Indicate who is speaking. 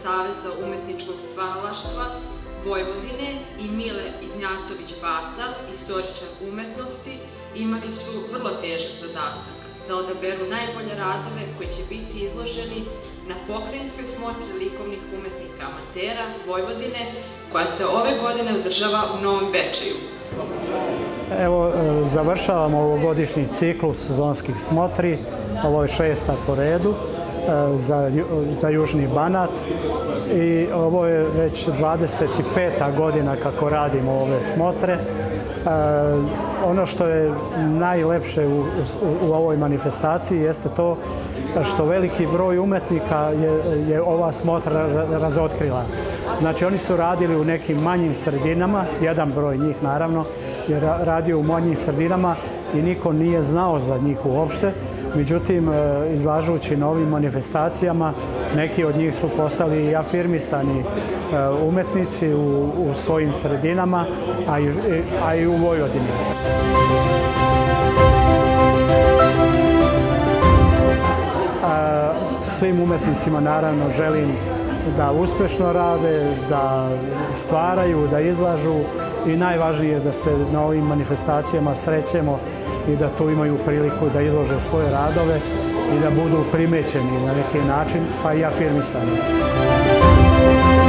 Speaker 1: Saveza umetničkog stvaralaštva Vojvodine i Mile Ignjatović-Batal, istoričar umetnosti, imali su vrlo težak zadatak da odaberu najbolje radove koji će biti izloženi na pokrajinskoj smotri likovnih umetnika amatera Vojvodine, koja se ove godine održava u Novom Bečeju.
Speaker 2: Evo, završavamo ovogodišnji ciklus sezonskih smotri, ovo je 6. po redu za Južni Banat i ovo je već 25. godina kako radimo ove smotre. Ono što je najlepše u ovoj manifestaciji jeste to što veliki broj umetnika je ova smotra razotkrila. Znači, oni su radili u nekim manjim sredinama, jedan broj njih naravno je radio u manjim sredinama i niko nije znao za njih uopšte. Međutim, izlažući na ovim manifestacijama, neki od njih su postali i afirmisani umetnici u svojim sredinama, a i u Vojvodini. Svim umetnicima naravno želim da uspešno rade, da stvaraju, da izlažu i najvažnije je da se na ovim manifestacijama srećemo i da tu imaju priliku da izlože svoje radove i da budu primećeni na neki način, pa i afirmisani.